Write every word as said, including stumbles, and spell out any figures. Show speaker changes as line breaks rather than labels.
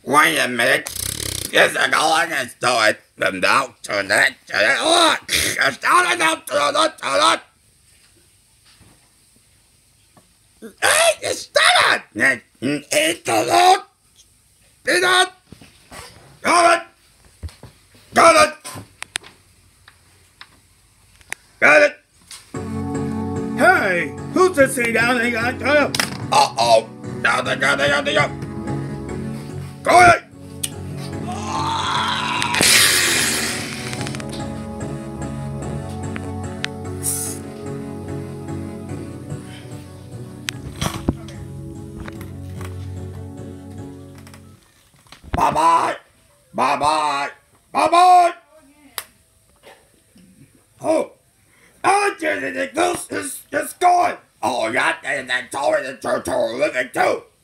Wait a minute. Yes, I'm going to do it. From now to that to that. Oh, I'm starting out to that to that. Hey, it's done it. Eat the Lord. Eat it. Got it. Got it. Got it.
Hey, who's this thing down there? Got it.
Uh-oh. Got it, got it, got it, got it. Got it. Bye-bye. Bye-bye. Bye-bye. Oh. Oh, the goose is, is gone. Oh, yeah, and that tower, the turtle living too.